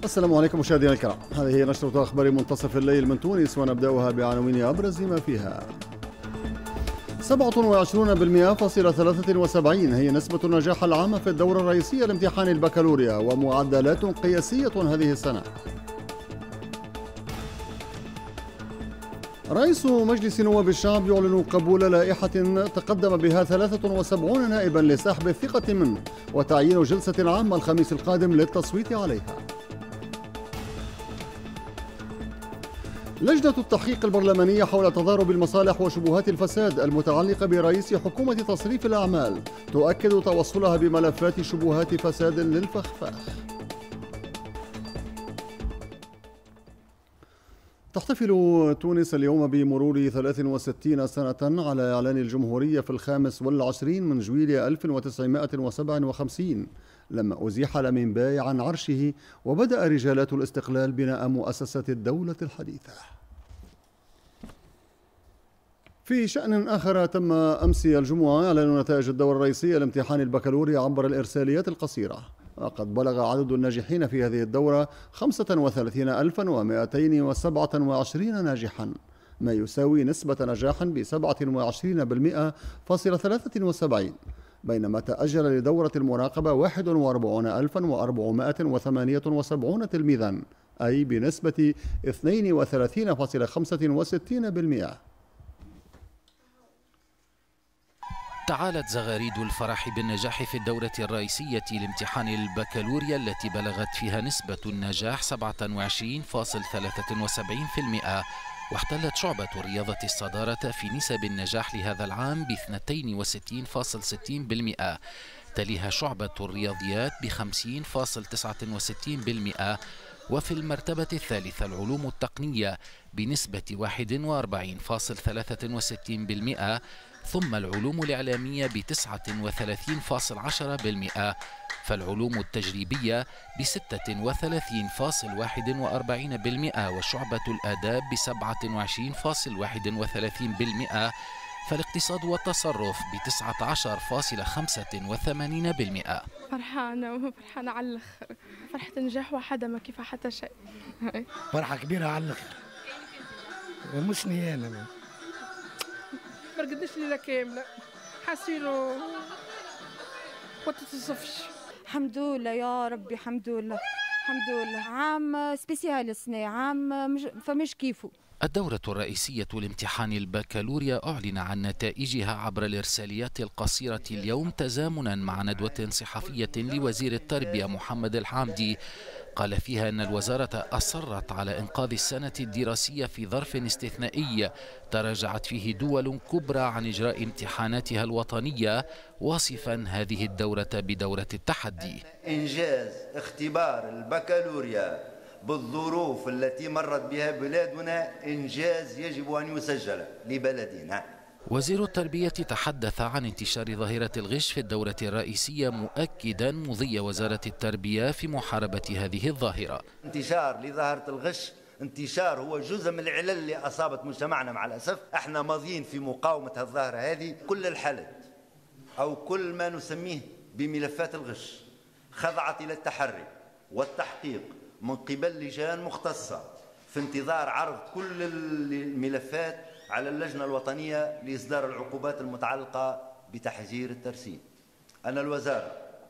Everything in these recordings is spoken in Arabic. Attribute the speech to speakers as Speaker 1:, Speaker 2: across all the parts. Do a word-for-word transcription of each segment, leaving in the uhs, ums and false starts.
Speaker 1: السلام عليكم مشاهدينا الكرام، هذه هي نشرة أخبار منتصف الليل من تونس، ونبدأها بعناوين أبرز ما فيها. سبعة وعشرين بالمئة فاصلة ثلاثة وسبعين هي نسبة النجاح العامة في الدورة الرئيسية لامتحان البكالوريا، ومعدلات قياسية هذه السنة. رئيس مجلس نواب الشعب يعلن قبول لائحة تقدم بها ثلاثة وسبعين نائبا لسحب الثقة منه، وتعيين جلسة عامة الخميس القادم للتصويت عليها. لجنة التحقيق البرلمانية حول تضارب المصالح وشبهات الفساد المتعلقة برئيس حكومة تصريف الأعمال تؤكد توصلها بملفات شبهات فساد للفخفاخ. تحتفل تونس اليوم بمرور ثلاث وستين سنة على إعلان الجمهورية في الخامس والعشرين من جويلية ألف وتسعمائة وسبعة وخمسين، لما أزيح المنباي عن عرشه وبدأ رجالات الاستقلال بناء مؤسسة الدولة الحديثة. في شأن آخر، تم أمس الجمعة إعلان نتائج الدورة الرئيسية لامتحان البكالوريا عبر الإرساليات القصيرة، وقد بلغ عدد الناجحين في هذه الدورة خمسة وثلاثين ألفا ومائتين وسبعة وعشرين ناجحا، ما يساوي نسبة نجاح بسبعة وعشرين بالمئة فاصلة ثلاثة وسبعين، بينما تأجل لدورة المراقبة واحد وأربعين ألفا وأربعمائة وثمانية وسبعين تلميذا، أي بنسبة اثنين وثلاثين فاصلة خمسة وستين بالمئة.
Speaker 2: تعالت زغاريد الفرح بالنجاح في الدورة الرئيسية لامتحان البكالوريا التي بلغت فيها نسبة النجاح سبعة وعشرين فاصلة ثلاثة وسبعين بالمئة، واحتلت شعبة الرياضة الصدارة في نسب النجاح لهذا العام ب اثنين وستين فاصلة ستين بالمئة، تليها شعبة الرياضيات ب خمسين فاصلة تسعة وستين بالمئة، وفي المرتبة الثالثة العلوم التقنية بنسبة واحد وأربعين فاصلة ثلاثة وستين بالمئة، ثم العلوم الإعلامية ب تسعة وثلاثين فاصلة عشرة بالمئة، فالعلوم التجريبية ب ستة وثلاثين فاصلة واحد وأربعين بالمئة، وشعبة الآداب ب سبعة وعشرين فاصلة واحد وثلاثين بالمئة، فالاقتصاد والتصرف ب تسعة عشر فاصلة خمسة وثمانين بالمئة.
Speaker 3: فرحانة وفرحانة على الآخر، فرحة نجاح وحدة ما كيف حتى شيء.
Speaker 4: فرحة كبيرة على الآخر، مش نيانة ما
Speaker 3: برقدناش ليلة كاملة، حاسينه ما تتصفش.
Speaker 5: الحمد لله يا ربي، الحمد لله الحمد لله. عام سبيسيال السنة، عام مش فمش كيفه.
Speaker 2: الدورة الرئيسية لامتحان البكالوريا أعلن عن نتائجها عبر الإرساليات القصيرة اليوم، تزامنا مع ندوة صحفية لوزير التربية محمد الحامدي قال فيها أن الوزارة أصرت على إنقاذ السنة الدراسية في ظرف استثنائي تراجعت فيه دول كبرى عن إجراء امتحاناتها الوطنية، واصفا هذه الدورة بدورة التحدي.
Speaker 6: إنجاز اختبار البكالوريا بالظروف التي مرت بها بلادنا إنجاز يجب أن يسجل لبلدنا.
Speaker 2: وزير التربية تحدث عن انتشار ظاهرة الغش في الدورة الرئيسية، مؤكدا مضي وزارة التربية في محاربة هذه الظاهرة.
Speaker 6: انتشار لظاهرة الغش، انتشار هو جزء من العلل اللي أصابت مجتمعنا مع الأسف. احنا ماضيين في مقاومة الظاهرة هذه. كل الحالات أو كل ما نسميه بملفات الغش خضعت إلى التحري والتحقيق من قبل لجان مختصة في انتظار عرض كل الملفات على اللجنة الوطنية لإصدار العقوبات المتعلقة بتحجير الترسيم. أن الوزارة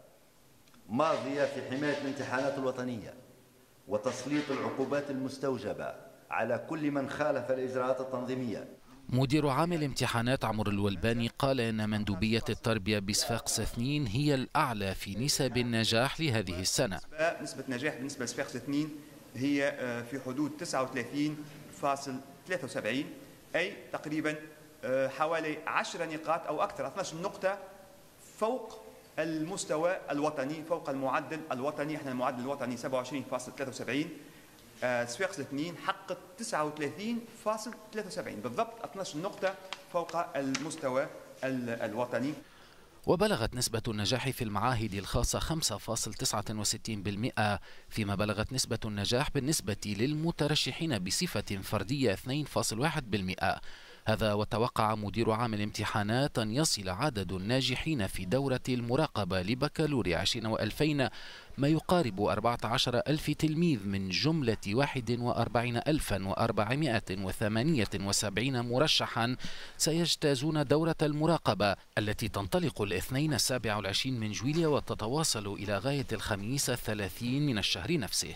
Speaker 6: ماضية في حماية الامتحانات الوطنية وتسليط العقوبات المستوجبة على كل من خالف الإجراءات التنظيمية.
Speaker 2: مدير عام الامتحانات عمر الولباني قال إن مندوبية التربية بصفاقس اثنين هي الأعلى في نسب النجاح لهذه السنة.
Speaker 7: نسبة نجاح بالنسبة لصفاقس اثنين هي في حدود تسعة وثلاثين فاصلة ثلاثة وسبعين، أي تقريبا حوالي عشر نقاط أو أكثر، اثني عشر نقطة فوق المستوى الوطني، فوق المعدل الوطني. احنا المعدل الوطني سبعة وعشرين فاصلة ثلاثة وسبعين، صفاقس اثنين حقق تسعة وثلاثين فاصلة ثلاثة وسبعين، بالضبط اثني عشر نقطة فوق المستوى الوطني.
Speaker 2: وبلغت نسبة النجاح في المعاهد الخاصة خمسة فاصلة تسعة وستين بالمئة، فيما بلغت نسبة النجاح بالنسبة للمترشحين بصفة فردية اثنين فاصلة واحد بالمئة. هذا وتوقع مدير عام الامتحانات أن يصل عدد الناجحين في دورة المراقبة لبكالوريا عشرين وألفين ما يقارب أربعة عشر ألف تلميذ من جملة واحد وأربعين ألفا وأربعمائة وثمانية وسبعين مرشحا سيجتازون دورة المراقبة التي تنطلق الاثنين السابع والعشرين من جويليا وتتواصل إلى غاية الخميس الثلاثين من الشهر نفسه.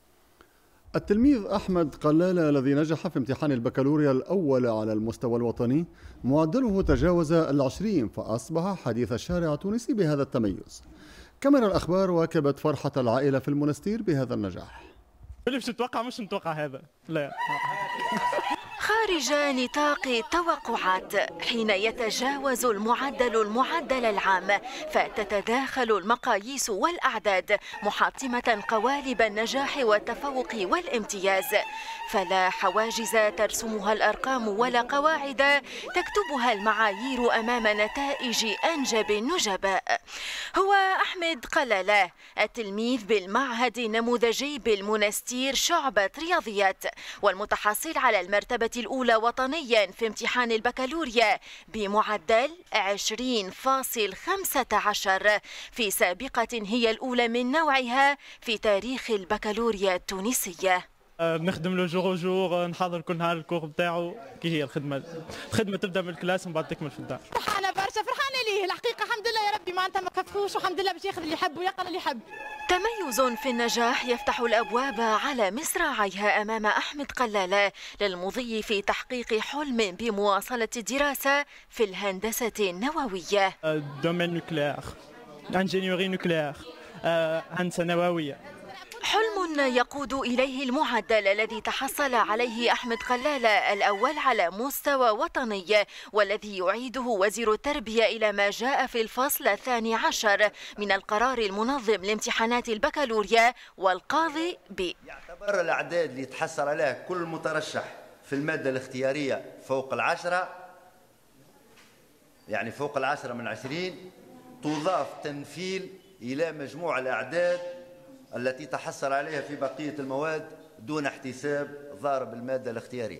Speaker 1: التلميذ أحمد قلالة الذي نجح في امتحان البكالوريا الأول على المستوى الوطني معدله تجاوز العشرين فأصبح حديث الشارع التونسي بهذا التميز. كاميرا الأخبار واكبت فرحة العائلة في المنستير بهذا النجاح.
Speaker 8: اللي مش نتوقع مش نتوقع هذا لا
Speaker 9: خارج نطاق التوقعات حين يتجاوز المعدل المعدل العام فتتداخل المقاييس والأعداد محطمة قوالب النجاح والتفوق والامتياز، فلا حواجز ترسمها الأرقام ولا قواعد تكتبها المعايير أمام نتائج أنجب النجباء. هو أحمد قلالة التلميذ بالمعهد النموذجي بالمنستير شعبة رياضيات والمتحصل على المرتبة الأولى وطنيا في امتحان البكالوريا بمعدل عشرين فاصل خمسة عشر في سابقة هي الأولى من نوعها في تاريخ البكالوريا التونسية.
Speaker 8: نخدم له جور جور، نحضر كل نهار الكور بتاعه. كي هي الخدمه الخدمه تبدا من الكلاس ومن بعد تكمل في الدار.
Speaker 10: فرحانه برشا، فرحانه ليه الحقيقه. الحمد لله يا ربي معناتها ما كفوش، والحمد لله باش ياخذ اللي يحب ويقرا اللي يحب.
Speaker 9: تميز في النجاح يفتح الابواب على مصراعيها امام احمد قلالة للمضي في تحقيق حلم بمواصله الدراسه في الهندسه النوويه.
Speaker 8: دومين نوكليير، انجينيوري نوكليير، هندسه نوويه.
Speaker 9: حلم يقود إليه المعدل الذي تحصل عليه أحمد قلالة الأول على مستوى وطني، والذي يعيده وزير التربية إلى ما جاء في الفصل الثاني عشر من القرار المنظم لامتحانات البكالوريا والقاضي ب
Speaker 6: يعتبر الأعداد اللي تحصل عليها كل مترشح في المادة الاختيارية فوق العشرة، يعني فوق العشرة من عشرين، تضاف تنفيل إلى مجموع الأعداد التي تحصل عليها في بقية المواد دون احتساب ضارب المادة الاختيارية.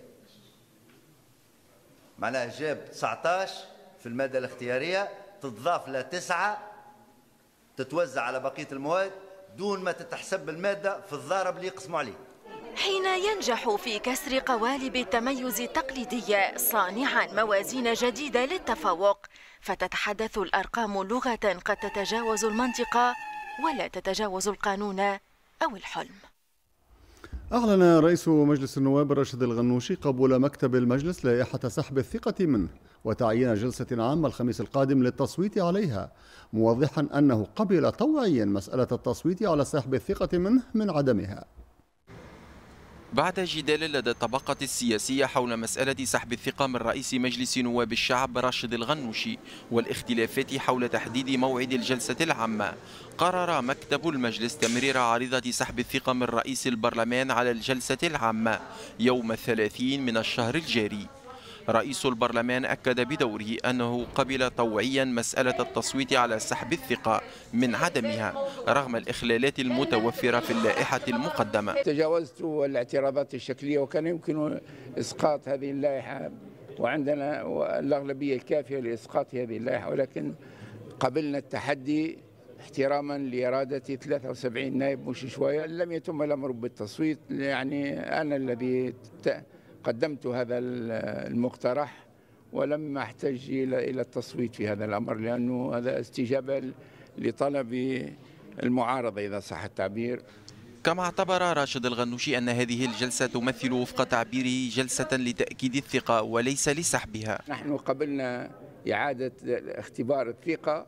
Speaker 6: معناها جاب تسعة عشر في المادة الاختيارية، تضاف له تسعة تتوزع على بقية المواد دون ما تتحسب المادة في الضارب اللي يقسموا عليه.
Speaker 9: حين ينجح في كسر قوالب التميز التقليدية صانعا موازين جديدة للتفوق، فتتحدث الأرقام لغة قد تتجاوز المنطق ولا تتجاوز القانون أو الحلم.
Speaker 1: أعلن رئيس مجلس النواب راشد الغنوشي قبول مكتب المجلس لائحة سحب الثقة منه وتعيين جلسة عامة الخميس القادم للتصويت عليها، موضحا أنه قبل طوعيا مسألة التصويت على سحب الثقة منه من عدمها.
Speaker 11: بعد جدال لدى الطبقة السياسية حول مسألة سحب الثقة من رئيس مجلس نواب الشعب راشد الغنوشي والاختلافات حول تحديد موعد الجلسة العامة، قرر مكتب المجلس تمرير عارضة سحب الثقة من رئيس البرلمان على الجلسة العامة يوم الثلاثين من الشهر الجاري. رئيس البرلمان أكد بدوره أنه قبل طوعيا مسألة التصويت على سحب الثقة من عدمها رغم الإخلالات المتوفرة في اللائحة المقدمة.
Speaker 12: تجاوزت الاعتراضات الشكلية وكان يمكن إسقاط هذه اللائحة، وعندنا الأغلبية الكافية لإسقاط هذه اللائحة، ولكن قبلنا التحدي احتراما لإرادة ثلاثة وسبعين نائب مش شوية. لم يتم الأمر بالتصويت، يعني أنا الذي قدمت هذا المقترح ولم أحتج إلى التصويت في هذا الأمر، لأنه هذا استجابة لطلب المعارضة إذا صح التعبير.
Speaker 11: كما اعتبر راشد الغنوشي أن هذه الجلسة تمثل وفق تعبيره جلسة لتأكيد الثقة وليس لسحبها.
Speaker 12: نحن قبلنا إعادة اختبار الثقة،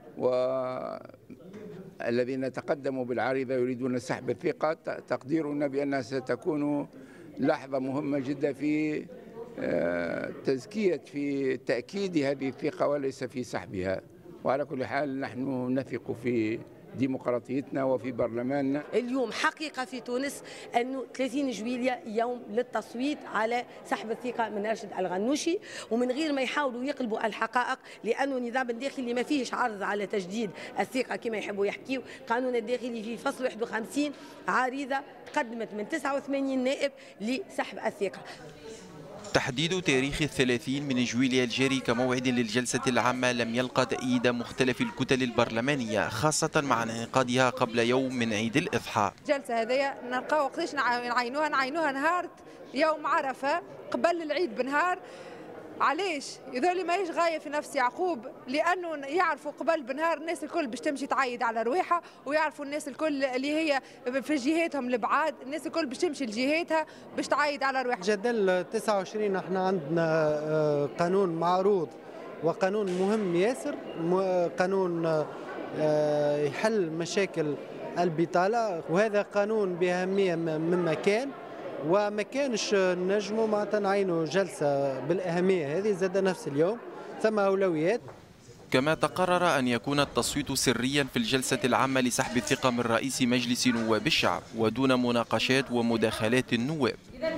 Speaker 12: والذين تقدموا بالعريضة يريدون سحب الثقة. تقديرنا بأنها ستكون لحظة مهمة جدا في تزكية في تأكيد هذه الثقة وليس في سحبها. وعلى كل حال نحن نثق في ديمقراطيتنا وفي برلماننا.
Speaker 13: اليوم حقيقة في تونس أنه ثلاثين جويلية يوم للتصويت على سحب الثقة من راشد الغنوشي، ومن غير ما يحاولوا يقلبوا الحقائق، لأنه النظام الداخلي ما فيهش عرض على تجديد الثقة كما يحبوا يحكيوا. القانون الداخلي في فصل واحد وخمسين عريضة قدمت من تسعة وثمانين نائب لسحب الثقة.
Speaker 11: تحديد تاريخ الثلاثين من جويليا الجاري كموعد للجلسة العامة لم يلقى تأييد مختلف الكتل البرلمانية، خاصة مع انعقادها قبل يوم من عيد الإضحى.
Speaker 14: الجلسة هذه نلقاو وقتاش نعينوها نعينوها نهار يوم عرفة قبل العيد بنهار. علاش؟ يظل ماهيش غاية في نفس يعقوب، لأنه يعرفوا قبل بنهار الناس الكل باش تمشي تعيد على رواحها، ويعرفوا الناس الكل اللي هي في جهاتهم البعاد، الناس الكل باش تمشي لجهاتها باش تعيد على رواحها.
Speaker 15: جدل تسعة وعشرين احنا عندنا قانون معروض وقانون مهم ياسر، قانون يحل مشاكل البطالة، وهذا قانون بأهمية مما كان، وما كانش نجموا معناتها نعينوا جلسة بالأهمية هذه زاد نفس اليوم، ثم أولويات.
Speaker 11: كما تقرر أن يكون التصويت سريا في الجلسة العامة لسحب الثقة من رئيس مجلس نواب الشعب ودون مناقشات ومداخلات النواب.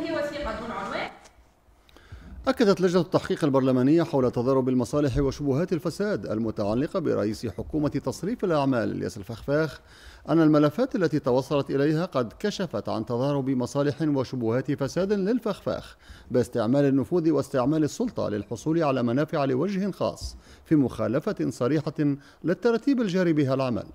Speaker 1: أكدت لجنة التحقيق البرلمانية حول تضارب المصالح وشبهات الفساد المتعلقة برئيس حكومة تصريف الأعمال الياس الفخفاخ أن الملفات التي توصلت إليها قد كشفت عن تضارب مصالح وشبهات فساد للفخفاخ باستعمال النفوذ واستعمال السلطة للحصول على منافع لوجه خاص في مخالفة صريحة للترتيب الجاري بها العمل.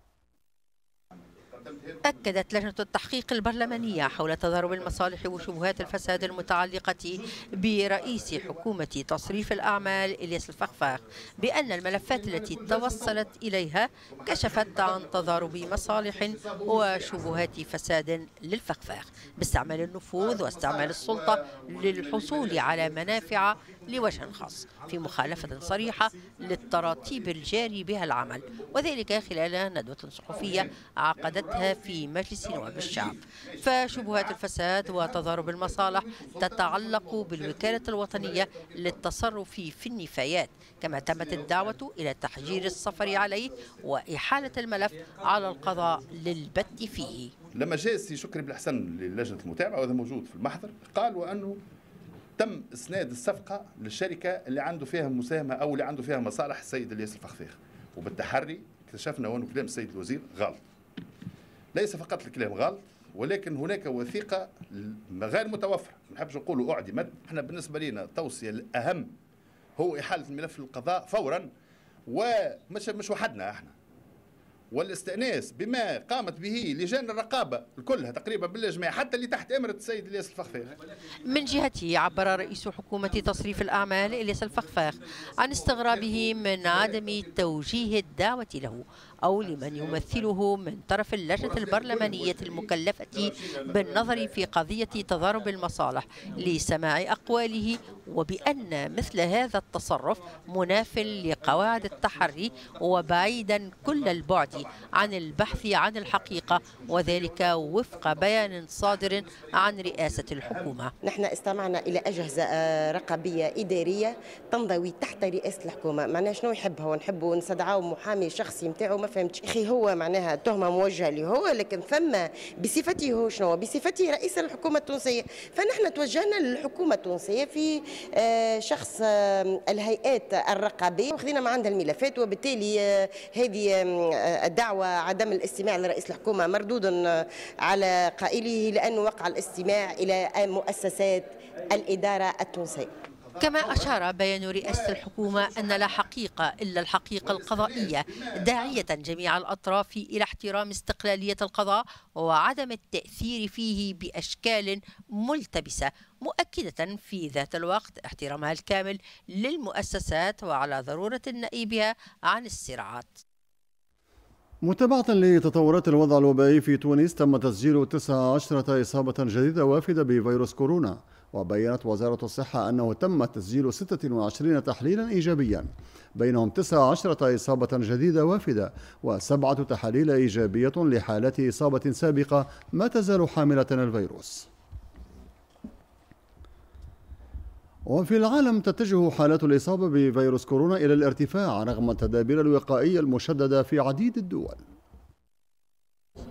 Speaker 16: أكدت لجنة التحقيق البرلمانية حول تضارب المصالح وشبهات الفساد المتعلقة برئيس حكومة تصريف الأعمال الياس الفخفاخ بأن الملفات التي توصلت إليها كشفت عن تضارب مصالح وشبهات فساد للفخفاخ باستعمال النفوذ واستعمال السلطة للحصول على منافع لوجه خاص في مخالفة صريحة للتراتيب الجاري بها العمل، وذلك خلال ندوة صحفية عقدتها في مجلس نواب الشعب. فشبهات الفساد وتضارب المصالح تتعلق بالوكالة الوطنية للتصرف في النفايات، كما تمت الدعوة إلى تحجير السفر عليه وإحالة الملف على القضاء للبت فيه.
Speaker 17: لما جاء السي شكري بالحسن للجنة المتابعة وهذا موجود في المحضر، قالوا أنه تم اسناد الصفقه للشركه اللي عنده فيها مساهمه او اللي عنده فيها مصالح السيد الياس الفخفاخ، وبالتحري اكتشفنا انه كلام السيد الوزير غلط. ليس فقط الكلام غلط، ولكن هناك وثيقه غير متوفره، ما نحبش نقولوا اعدمت، احنا بالنسبه لنا التوصيه الاهم هو احاله الملف للقضاء فورا، ومش مش وحدنا احنا، والاستئناس بما قامت به لجان الرقابه كلها تقريبا بالجميع حتى اللي تحت امره السيد الياس الفخفاخ.
Speaker 16: من جهته عبر رئيس حكومه تصريف الاعمال الياس الفخفاخ عن استغرابه من عدم توجيه الدعوه له أو لمن يمثله من طرف اللجنة البرلمانية المكلفة بالنظر في قضية تضارب المصالح لسماع أقواله، وبأن مثل هذا التصرف مناف لقواعد التحري وبعيدا كل البعد عن البحث عن الحقيقة، وذلك وفق بيان صادر عن رئاسة الحكومة.
Speaker 18: نحن استمعنا إلى أجهزة رقابية إدارية تنضوي تحت رئاسة الحكومة. معناها شنو يحبها ونحبوا نستدعوا محامي شخصي نتاعو، ما فهمتش اخي، هو معناها تهمه موجهه له هو، لكن ثم بصفته هو شنو؟ بصفته رئيس الحكومه التونسيه. فنحن توجهنا للحكومه التونسيه في شخص الهيئات الرقابيه وخذينا ما عندها الملفات، وبالتالي هذه الدعوه عدم الاستماع لرئيس الحكومه مردود على قائله، لانه وقع الاستماع الى مؤسسات الاداره التونسيه.
Speaker 16: كما أشار بيان رئاسة الحكومة أن لا حقيقة إلا الحقيقة القضائية، داعية جميع الأطراف إلى احترام استقلالية القضاء وعدم التأثير فيه بأشكال ملتبسة، مؤكدة في ذات الوقت احترامها الكامل للمؤسسات وعلى ضرورة نائبها عن الصراعات.
Speaker 1: متابعة لتطورات الوضع الوبائي في تونس، تم تسجيل تسعة عشر إصابة جديدة وافدة بفيروس كورونا، وبيّنت وزارة الصحة أنه تم تسجيل ستة وعشرين تحليلا إيجابيا، بينهم تسعة عشر إصابة جديدة وافدة وسبعة تحاليل إيجابية لحالات إصابة سابقة ما تزال حاملة الفيروس. وفي العالم تتجه حالات الإصابة بفيروس كورونا إلى الارتفاع رغم التدابير الوقائية المشددة في عديد الدول.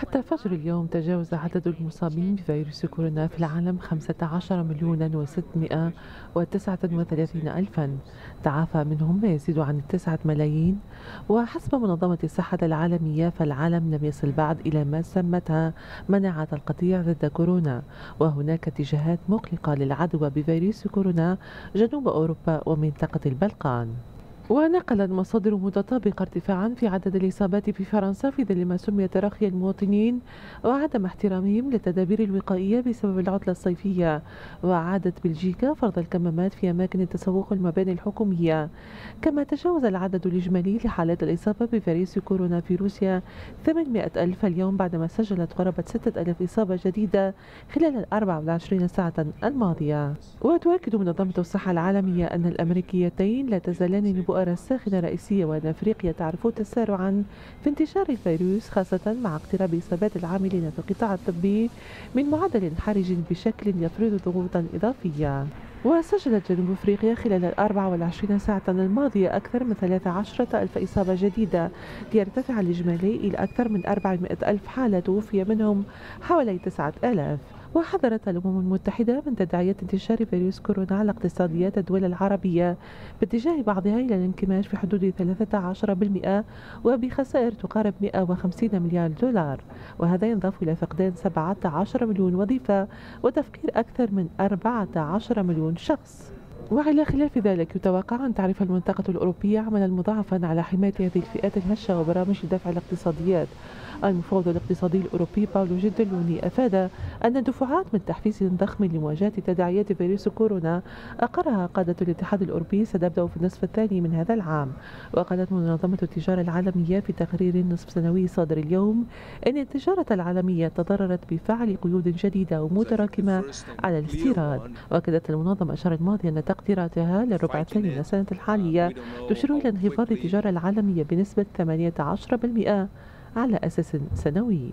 Speaker 19: وحتى فجر اليوم تجاوز عدد المصابين بفيروس كورونا في العالم خمسة عشر مليون وستمائة وتسعة وثلاثين ألفا، تعافى منهم ما يزيد عن التسعة ملايين. وحسب منظمة الصحة العالمية فالعالم لم يصل بعد إلى ما سمتها مناعة القطيع ضد كورونا، وهناك اتجاهات مقلقة للعدوى بفيروس كورونا جنوب أوروبا ومنطقة البلقان. ونقلت مصادر متطابقة ارتفاعا في عدد الإصابات في فرنسا في ظل ما سمي تراخي المواطنين وعدم احترامهم للتدابير الوقائية بسبب العطلة الصيفية. وعادت بلجيكا فرض الكمامات في أماكن التسوق والمباني الحكومية. كما تجاوز العدد الإجمالي لحالات الإصابة بفيروس كورونا في روسيا ثمانمائة ألف اليوم، بعدما سجلت قرابة ستة ألاف إصابة جديدة خلال الأربع والعشرين ساعة الماضية. وتؤكد منظمة الصحة العالمية أن الأمريكيتين لا تزالان البؤرة الساخنة الرئيسية، وأن أفريقيا تعرف تسارعا في انتشار الفيروس، خاصة مع اقتراب إصابات العاملين في القطاع الطبي من معدل حرج بشكل يفرض ضغوطا إضافية. وسجلت جنوب أفريقيا خلال الأربع والعشرين ساعة الماضية أكثر من ثلاثة عشر ألف إصابة جديدة، ليرتفع الإجمالي إلى أكثر من أربعمائة ألف حالة توفي منهم حوالي تسعة آلاف. وحذرت الأمم المتحدة من تداعيات انتشار فيروس كورونا على اقتصاديات الدول العربية باتجاه بعضها إلى الانكماش في حدود ثلاثة عشر بالمئة وبخسائر تقارب مئة وخمسين مليار دولار، وهذا ينضاف إلى فقدان سبعة عشر مليون وظيفة وتفقير أكثر من أربعة عشر مليون شخص. وعلى خلاف ذلك يتوقع أن تعرف المنطقة الأوروبية عملا مضاعفا على حماية هذه الفئات الهشة وبرامج دفع الاقتصاديات. المفوض الاقتصادي الأوروبي باولو جنتيلوني أفاد أن دفعات من تحفيز ضخم لمواجهة تداعيات فيروس كورونا أقرها قادة الاتحاد الأوروبي ستبدأ في النصف الثاني من هذا العام. وقالت منظمة التجارة العالمية في تقرير نصف سنوي صادر اليوم أن التجارة العالمية تضررت بفعل قيود جديدة ومتراكمة على الاستيراد. وأكدت المنظمة الشهر الماضي أن تقديراتها للربع الثاني من السنة الحالية تشير إلى انخفاض التجارة العالمية بنسبة ثمانية عشر بالمئة على أساس سنوي.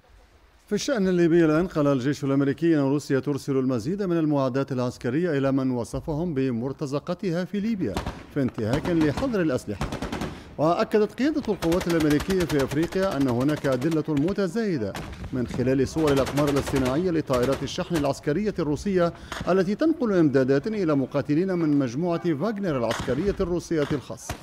Speaker 1: في الشأن الليبي الآن قال الجيش الأمريكي أن روسيا ترسل المزيد من المعدات العسكرية إلى من وصفهم بمرتزقتها في ليبيا في انتهاك لحظر الأسلحة. وأكدت قيادة القوات الأمريكية في أفريقيا أن هناك أدلة متزايدة من خلال صور الأقمار الاصطناعية لطائرات الشحن العسكرية الروسية التي تنقل إمدادات إلى مقاتلين من مجموعة فاغنر العسكرية الروسية الخاصة.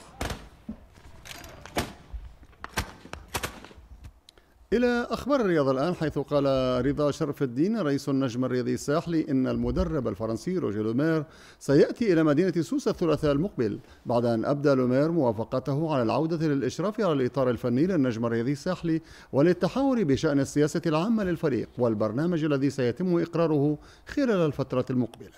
Speaker 1: إلى أخبار الرياضة الآن، حيث قال رضا شرف الدين رئيس النجم الرياضي الساحلي إن المدرب الفرنسي روجيه لومير سيأتي إلى مدينة سوسة الثلاثاء المقبل، بعد أن أبدى لومير موافقته على العودة للإشراف على الإطار الفني للنجم الرياضي الساحلي وللتحاور بشأن السياسة العامة للفريق والبرنامج الذي سيتم إقراره خلال الفترة المقبلة.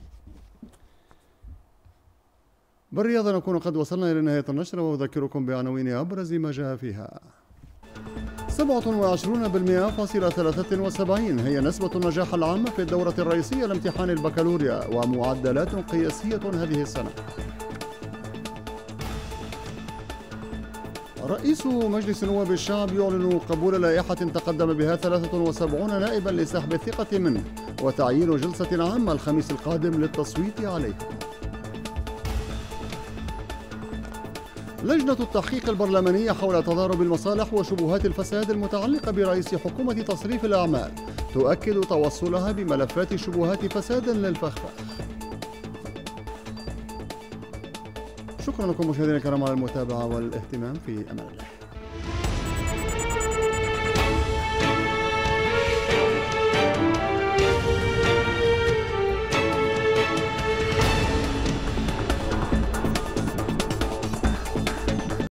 Speaker 1: بالرياضة نكون قد وصلنا إلى نهاية النشرة، وأذكركم بعناوين أبرز ما جاء فيها. سبعة وعشرين بالمئة فاصلة ثلاثة وسبعين هي نسبة النجاح العامة في الدورة الرئيسية لامتحان البكالوريا، ومعدلات قياسية هذه السنة. رئيس مجلس نواب الشعب يعلن قبول لائحة تقدم بها ثلاثة وسبعين نائبا لسحب الثقة منه وتعيين جلسة عامة الخميس القادم للتصويت عليه. لجنة التحقيق البرلمانية حول تضارب المصالح وشبهات الفساد المتعلقة برئيس حكومة تصريف الأعمال تؤكد توصلها بملفات شبهات فساد للفخفخ. شكرا لكم مشاهدينا الكرام على المتابعة والاهتمام، في أمان الله.